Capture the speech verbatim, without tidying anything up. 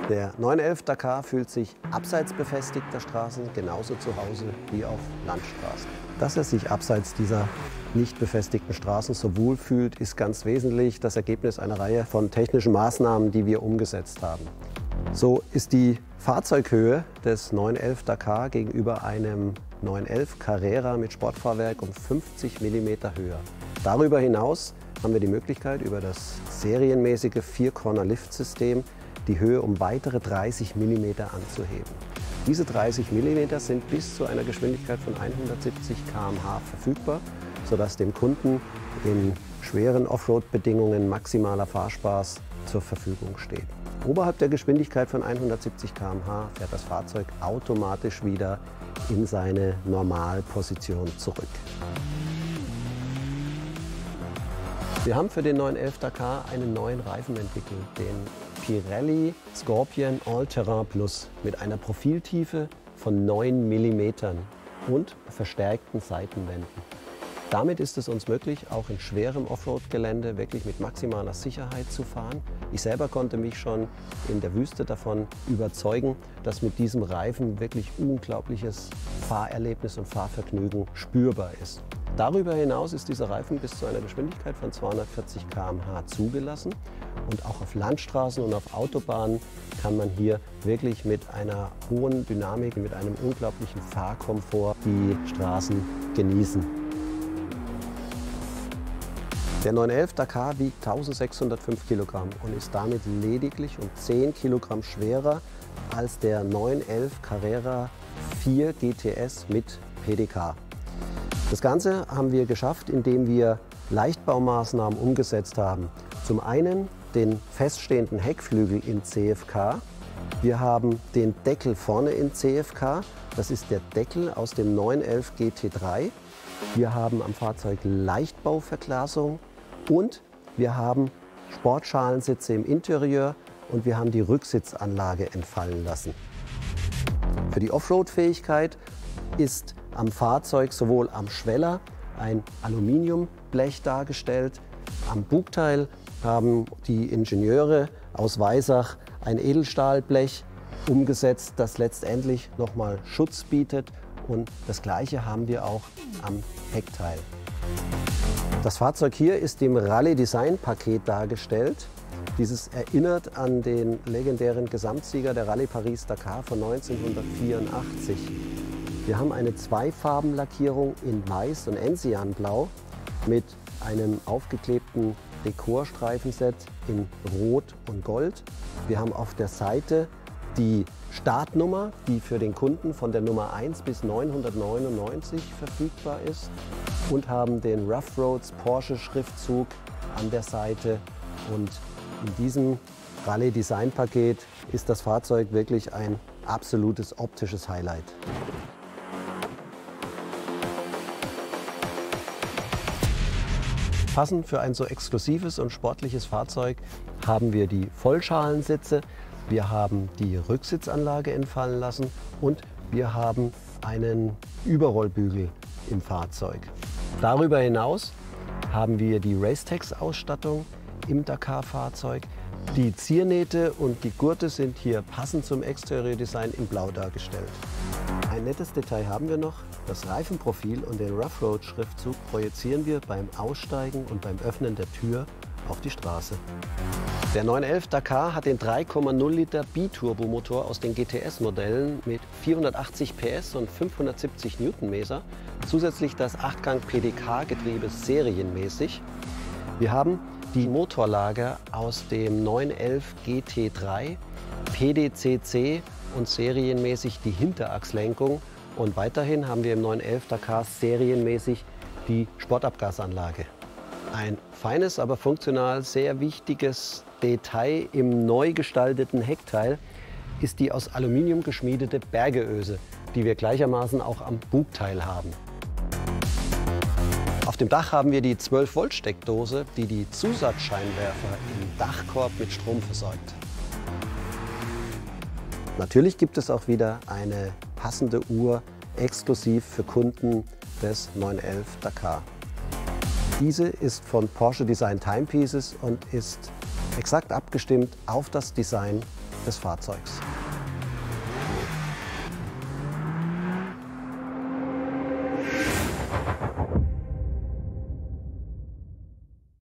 Der neun elf Dakar fühlt sich abseits befestigter Straßen genauso zu Hause wie auf Landstraßen. Dass er sich abseits dieser nicht befestigten Straßen so wohl fühlt, ist ganz wesentlich das Ergebnis einer Reihe von technischen Maßnahmen, die wir umgesetzt haben. So ist die Fahrzeughöhe des neun elf Dakar gegenüber einem neun elf Carrera mit Sportfahrwerk um fünfzig Millimeter höher. Darüber hinaus haben wir die Möglichkeit, über das serienmäßige Vier-Corner-Lift-System die Höhe um weitere dreißig Millimeter anzuheben. Diese dreißig Millimeter sind bis zu einer Geschwindigkeit von hundertsiebzig Kilometer pro Stunde verfügbar, sodass dem Kunden in schweren Offroad-Bedingungen maximaler Fahrspaß zur Verfügung steht. Oberhalb der Geschwindigkeit von hundertsiebzig Kilometer pro Stunde fährt das Fahrzeug automatisch wieder in seine Normalposition zurück. Wir haben für den neun elf Dakar einen neuen Reifen entwickelt, den Pirelli Scorpion All-Terrain Plus mit einer Profiltiefe von neun Millimeter und verstärkten Seitenwänden. Damit ist es uns möglich, auch in schwerem Offroad-Gelände wirklich mit maximaler Sicherheit zu fahren. Ich selber konnte mich schon in der Wüste davon überzeugen, dass mit diesem Reifen wirklich unglaubliches Fahrerlebnis und Fahrvergnügen spürbar ist. Darüber hinaus ist dieser Reifen bis zu einer Geschwindigkeit von zweihundertvierzig Kilometer pro Stunde zugelassen. Und auch auf Landstraßen und auf Autobahnen kann man hier wirklich mit einer hohen Dynamik, mit einem unglaublichen Fahrkomfort die Straßen genießen. Der neun elf Dakar wiegt eintausendsechshundertfünf Kilogramm und ist damit lediglich um zehn Kilogramm schwerer als der neun elf Carrera vier G T S mit P D K. Das Ganze haben wir geschafft, indem wir Leichtbaumaßnahmen umgesetzt haben. Zum einen den feststehenden Heckflügel in C F K. Wir haben den Deckel vorne in C F K. Das ist der Deckel aus dem neun elf G T drei. Wir haben am Fahrzeug Leichtbauverglasung und wir haben Sportschalensitze im Interieur und wir haben die Rücksitzanlage entfallen lassen. Für die Offroad-Fähigkeit ist am Fahrzeug sowohl am Schweller ein Aluminiumblech dargestellt. Am Bugteil haben die Ingenieure aus Weissach ein Edelstahlblech umgesetzt, das letztendlich nochmal Schutz bietet. Und das Gleiche haben wir auch am Heckteil. Das Fahrzeug hier ist im Rallye-Design-Paket dargestellt. Dieses erinnert an den legendären Gesamtsieger der Rallye Paris-Dakar von neunzehnhundertvierundachtzig. Wir haben eine Zweifarbenlackierung in Weiß und Enzianblau mit einem aufgeklebten Dekorstreifenset in Rot und Gold. Wir haben auf der Seite die Startnummer, die für den Kunden von der Nummer eins bis neunhundertneunundneunzig verfügbar ist, und haben den Rough Roads Porsche Schriftzug an der Seite. Und in diesem Rallye Design Paket ist das Fahrzeug wirklich ein absolutes optisches Highlight. Passend für ein so exklusives und sportliches Fahrzeug haben wir die Vollschalensitze, wir haben die Rücksitzanlage entfallen lassen und wir haben einen Überrollbügel im Fahrzeug. Darüber hinaus haben wir die Racetex-Ausstattung im Dakar-Fahrzeug. Die Ziernähte und die Gurte sind hier passend zum Exteriordesign in Blau dargestellt. Ein nettes Detail haben wir noch. Das Reifenprofil und den Rough Road Schriftzug projizieren wir beim Aussteigen und beim Öffnen der Tür auf die Straße. Der neun elf Dakar hat den drei Komma null Liter Biturbomotor aus den G T S-Modellen mit vierhundertachtzig P S und fünfhundertsiebzig Newtonmeter. Zusätzlich das achtgang P D K-Getriebe serienmäßig. Wir haben die Motorlager aus dem neun elf G T drei, P D C C und serienmäßig die Hinterachslenkung. Und weiterhin haben wir im neun elf Dakar serienmäßig die Sportabgasanlage. Ein feines, aber funktional sehr wichtiges Detail im neu gestalteten Heckteil ist die aus Aluminium geschmiedete Bergeöse, die wir gleichermaßen auch am Bugteil haben. Auf dem Dach haben wir die zwölf Volt Steckdose, die die Zusatzscheinwerfer im Dachkorb mit Strom versorgt. Natürlich gibt es auch wieder eine passende Uhr exklusiv für Kunden des neun elf Dakar. Diese ist von Porsche Design Timepieces und ist exakt abgestimmt auf das Design des Fahrzeugs.